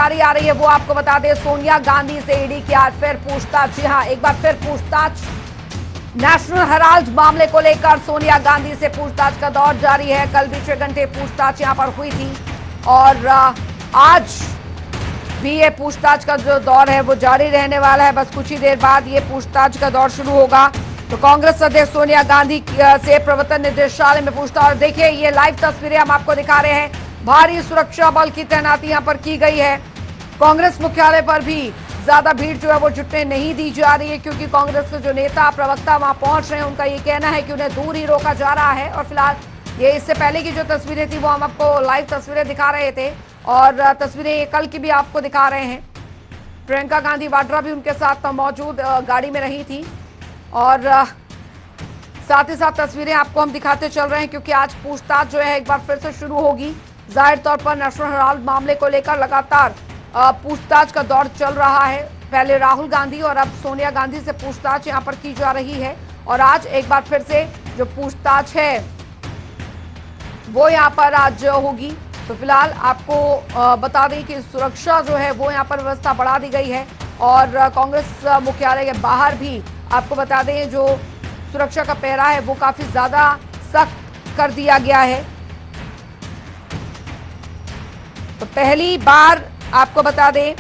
जानकारी आ रही है वो आपको बता दें। सोनिया गांधी से ईडी की आज फिर पूछताछ। जी हां, एक बार फिर पूछताछ। नेशनल हेराल्ड मामले को लेकर सोनिया गांधी से पूछताछ का दौर जारी है। कल भी 6 घंटे पूछताछ यहां पर हुई थी और आज भी ये पूछताछ का जो दौर है वो जारी रहने वाला है। बस कुछ ही देर बाद ये पूछताछ का दौर शुरू होगा। तो कांग्रेस अध्यक्ष सोनिया गांधी से प्रवर्तन निदेशालय में पूछताछ। और देखिए ये लाइव तस्वीरें हम आपको दिखा रहे हैं। भारी सुरक्षा बल की तैनाती यहां पर की गई है। कांग्रेस मुख्यालय पर भी ज्यादा भीड़ जो है वो जुटने नहीं दी जा रही है, क्योंकि कांग्रेस के जो नेता प्रवक्ता वहां पहुंच रहे हैं उनका ये कहना है कि उन्हें दूर ही रोका जा रहा है। और फिलहाल ये इससे पहले की जो तस्वीरें थी वो हम आपको लाइव तस्वीरें दिखा रहे थे और तस्वीरें ये कल की भी आपको दिखा रहे हैं। प्रियंका गांधी वाड्रा भी उनके साथ मौजूद गाड़ी में रही थी और साथ ही साथ तस्वीरें आपको हम दिखाते चल रहे हैं, क्योंकि आज पूछताछ जो है एक बार फिर से शुरू होगी। जाहिर तौर पर नेशनल हेराल्ड मामले को लेकर लगातार पूछताछ का दौर चल रहा है। पहले राहुल गांधी और अब सोनिया गांधी से पूछताछ यहां पर की जा रही है और आज एक बार फिर से जो पूछताछ है वो यहां पर आज होगी। तो फिलहाल आपको बता दें कि सुरक्षा जो है वो यहां पर व्यवस्था बढ़ा दी गई है और कांग्रेस मुख्यालय के बाहर भी आपको बता दें जो सुरक्षा का पहरा है वो काफी ज्यादा सख्त कर दिया गया है। तो पहली बार आपको बता दें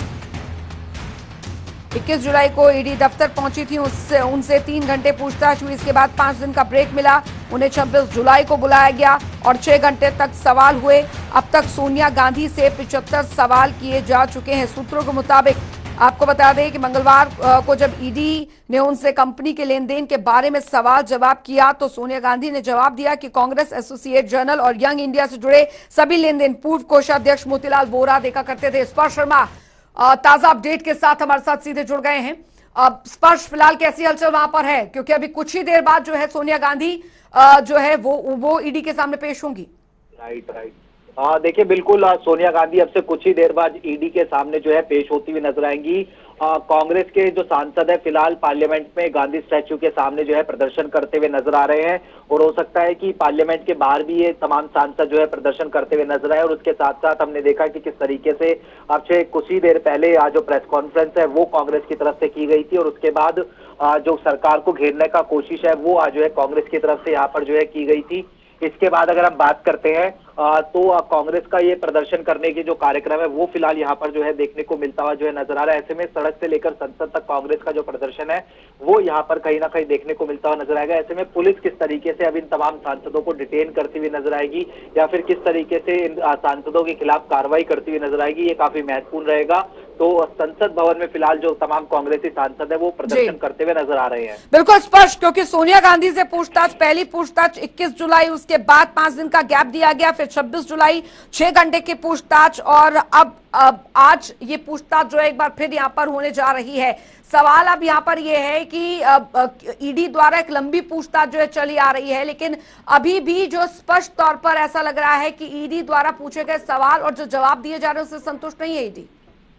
21 जुलाई को ईडी दफ्तर पहुंची थी, उनसे 3 घंटे पूछताछ हुई। इसके बाद 5 दिन का ब्रेक मिला। उन्हें 26 जुलाई को बुलाया गया और 6 घंटे तक सवाल हुए। अब तक सोनिया गांधी से 75 सवाल किए जा चुके हैं। सूत्रों के मुताबिक आपको बता दें कि मंगलवार को जब ईडी ने उनसे कंपनी के लेन देन के बारे में सवाल जवाब किया तो सोनिया गांधी ने जवाब दिया कि कांग्रेस, एसोसिएट जर्नल और यंग इंडिया से जुड़े सभी लेन देन पूर्व कोषाध्यक्ष मोतीलाल वोरा देखा करते थे। स्पर्श शर्मा ताजा अपडेट के साथ हमारे साथ सीधे जुड़ गए हैं। अब स्पर्श, फिलहाल कैसी हलचल वहां पर है, क्योंकि अभी कुछ ही देर बाद जो है सोनिया गांधी जो है वो ईडी के सामने पेश होंगी। Right right. देखिए बिल्कुल, सोनिया गांधी अब से कुछ ही देर बाद ईडी के सामने जो है पेश होती हुई नजर आएंगी। कांग्रेस के जो सांसद है फिलहाल पार्लियामेंट में गांधी स्टैच्यू के सामने जो है प्रदर्शन करते हुए नजर आ रहे हैं और हो सकता है कि पार्लियामेंट के बाहर भी ये तमाम सांसद जो है प्रदर्शन करते हुए नजर आए। और उसके साथ साथ हमने देखा कि किस तरीके से अब से कुछ ही देर पहले जो प्रेस कॉन्फ्रेंस है वो कांग्रेस की तरफ से की गई थी और उसके बाद जो सरकार को घेरने का कोशिश है वो जो है कांग्रेस की तरफ से यहाँ पर जो है की गई थी। इसके बाद अगर हम बात करते हैं तो कांग्रेस का ये प्रदर्शन करने के जो कार्यक्रम है वो फिलहाल यहाँ पर जो है देखने को मिलता हुआ जो है नजर आ रहा है। ऐसे में सड़क से लेकर संसद तक कांग्रेस का जो प्रदर्शन है वो यहाँ पर कहीं ना कहीं देखने को मिलता हुआ नजर आएगा। ऐसे में पुलिस किस तरीके से अब इन तमाम सांसदों को डिटेन करती हुई नजर आएगी या फिर किस तरीके से इन सांसदों के खिलाफ कार्रवाई करती हुई नजर आएगी, ये काफी महत्वपूर्ण रहेगा। तो संसद भवन में फिलहाल जो तमाम कांग्रेसी सांसद है वो प्रदर्शन करते हुए नजर आ रहे हैं। बिल्कुल स्पष्ट, क्योंकि सोनिया गांधी से पूछताछ, पहली पूछताछ 21 जुलाई, उसके बाद 5 दिन का गैप दिया गया, फिर 26 जुलाई 6 घंटे की पूछताछ और अब आज ये पूछताछ जो है एक बार फिर यहाँ पर होने जा रही है। सवाल अब यहाँ पर ये है कि ईडी द्वारा एक लंबी पूछताछ जो है चली आ रही है, लेकिन अभी भी जो स्पष्ट तौर पर ऐसा लग रहा है कि ईडी द्वारा पूछे गए सवाल और जो जवाब दिए जा रहे हैं उससे संतुष्ट नहीं है ईडी।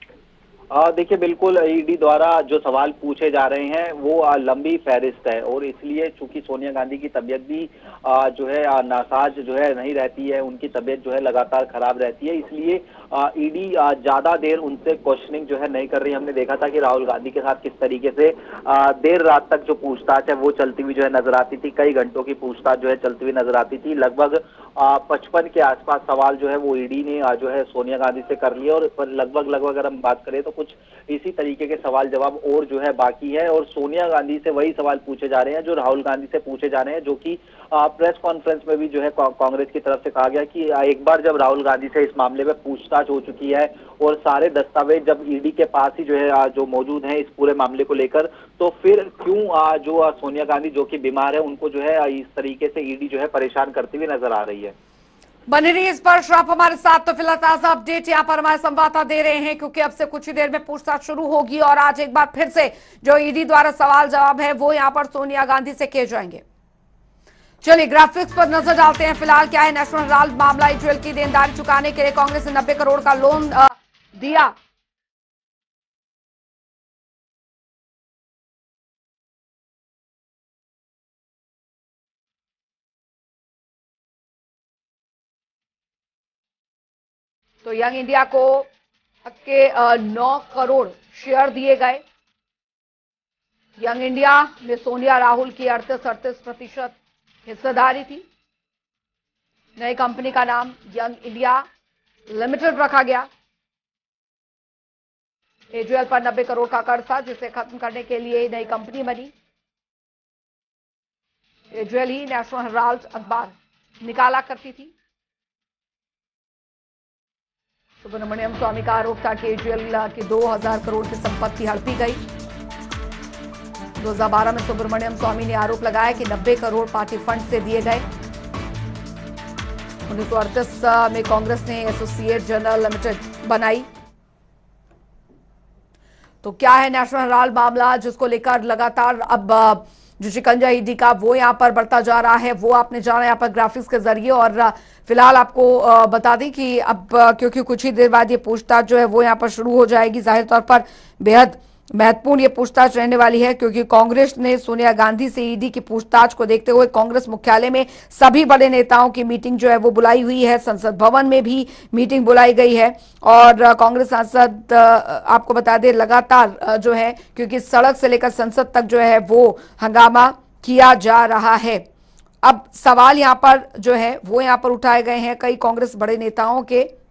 देखिए बिल्कुल, ईडी द्वारा जो सवाल पूछे जा रहे हैं वो लंबी फहरिस्त है और इसलिए चूंकि सोनिया गांधी की तबीयत भी जो है नासाज जो है नहीं रहती है, उनकी तबीयत जो है लगातार खराब रहती है, इसलिए ईडी ज्यादा देर उनसे क्वेश्चनिंग जो है नहीं कर रही। हमने देखा था कि राहुल गांधी के साथ किस तरीके से देर रात तक जो पूछताछ है वो चलती हुई जो है नजर आती थी। कई घंटों की पूछताछ जो है चलती हुई नजर आती थी। लगभग 55 के आसपास सवाल जो है वो ईडी ने जो है सोनिया गांधी से कर लिए और लगभग अगर हम बात करें तो कुछ इसी तरीके के सवाल जवाब और जो है बाकी है और सोनिया गांधी से वही सवाल पूछे जा रहे हैं जो राहुल गांधी से पूछे जा रहे हैं, जो कि प्रेस कॉन्फ्रेंस में भी जो है कांग्रेस की तरफ से कहा गया कि एक बार जब राहुल गांधी से इस मामले में पूछताछ हो चुकी है और सारे दस्तावेज जब ईडी के पास ही जो है जो मौजूद हैं इस पूरे मामले को लेकर, तो फिर क्यों जो सोनिया गांधी जो कि बीमार है उनको जो है इस तरीके से ईडी जो है परेशान करती हुई नजर आ रही है। बने रहिए इस पर आप हमारे साथ। तो फिलहाल ताजा अपडेट यहाँ पर हमारे संवाददाता दे रहे हैं, क्योंकि अब से कुछ ही देर में पूछताछ शुरू होगी और आज एक बार फिर से जो ईडी द्वारा सवाल जवाब है वो यहाँ पर सोनिया गांधी से किए जाएंगे। चलिए ग्राफिक्स पर नजर डालते हैं। फिलहाल क्या है, नेशनल हेराल्ड मामला, ज्वेल की देनदारी चुकाने के लिए कांग्रेस ने 90 करोड़ का लोन दिया। तो यंग इंडिया को के 9 करोड़ शेयर दिए गए। यंग इंडिया में सोनिया राहुल की 38-38% हिस्सेदारी थी। नई कंपनी का नाम यंग इंडिया लिमिटेड रखा गया। एजेएल पर 90 करोड़ का कर्ज था, जिसे खत्म करने के लिए नई कंपनी बनी। एजेएल ही नेशनल हेराल्ड अखबार निकाला करती थी। सुब्रमण्यम स्वामी का आरोप था कि एजेएल की 2000 करोड़ की संपत्ति हड़पी गई। 2012 में सुब्रमण्यम स्वामी ने आरोप लगाया कि 90 करोड़ पार्टी फंड से दिए गए। 1938 में कांग्रेस ने एसोसिएट जर्नल लिमिटेड बनाई। तो क्या है नेशनल हेराल्ड मामला, जिसको लेकर लगातार अब जो शिकंजा ईडी का वो यहां पर बढ़ता जा रहा है, वो आपने जाना यहाँ पर ग्राफिक्स के जरिए। और फिलहाल आपको बता दें कि अब क्योंकि कुछ ही देर बाद ये पूछताछ जो है वो यहाँ पर शुरू हो जाएगी। जाहिर तौर पर बेहद महत्वपूर्ण ये पूछताछ रहने वाली है, क्योंकि कांग्रेस ने सोनिया गांधी से ईडी की पूछताछ को देखते हुए कांग्रेस मुख्यालय में सभी बड़े नेताओं की मीटिंग जो है वो बुलाई हुई है। संसद भवन में भी मीटिंग बुलाई गई है। और कांग्रेस सांसद आपको बता दें लगातार जो है, क्योंकि सड़क से लेकर संसद तक जो है वो हंगामा किया जा रहा है। अब सवाल यहाँ पर जो है वो यहाँ पर उठाए गए हैं कई कांग्रेस बड़े नेताओं के।